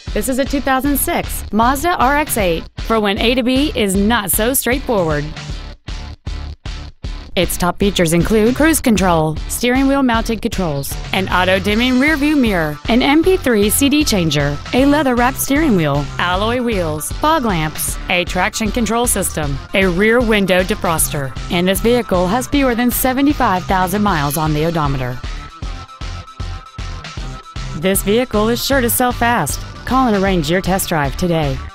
This is a 2006 Mazda RX-8 for when A to B is not so straightforward. Its top features include cruise control, steering wheel mounted controls, an auto-dimming rear-view mirror, an MP3 CD changer, a leather-wrapped steering wheel, alloy wheels, fog lamps, a traction control system, a rear window defroster, and this vehicle has fewer than 75,000 miles on the odometer. This vehicle is sure to sell fast. Call and arrange your test drive today.